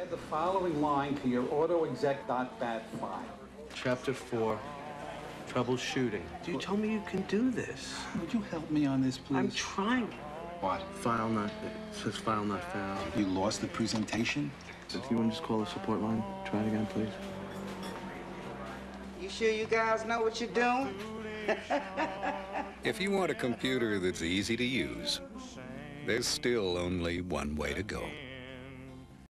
add the following line to your autoexec.bat file. Chapter 4, troubleshooting. You told me you can do this. Would you help me on this, please? I'm trying. What? File not, it says file not found. You lost the presentation? If you want to just call the support line, try it again, please. You sure you guys know what you're doing? If you want a computer that's easy to use, there's still only one way to go.